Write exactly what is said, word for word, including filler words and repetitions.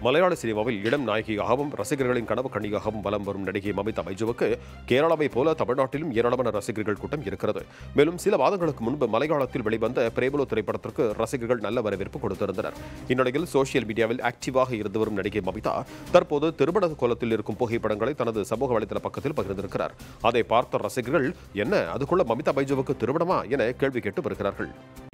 மலையாள சினிமாவில் இளம் நாயகியாகவும் ரசிகர்களின் கனவு கண்ணியாகவும் வலம் வரும் நடிகை மமிதா பைஜுவுக்கு கேரளாவை போல தமிழ்நாட்டிலும் ஏராளமான ரசிகர்கள் கூட்டம் இருக்கிறது. மேலும் சில மாதங்களுக்கு முன்பு மலையாளத்தில் வெளிவந்த பிரேமலு திரைப்படத்திற்கு ரசிகர்கள் நல்ல வரவேற்பு கொடுத்திருந்தனர். இந்நிலையில் சோசியல் மீடியாவில் ஆக்டிவாக இருந்து வரும் நடிகை மமிதா தற்போது திருமண கோலத்தில் இருக்கும் புகைப்படங்களை தனது சமூக வலைதள பக்கத்தில் பகிர்ந்திருக்கிறார். அதை பார்த்த ரசிகர்கள் என்ன அதுக்குள்ள மமிதா பைஜுவுக்கு திருமணமா என கேள்வி கேட்டு வருகிறார்கள்.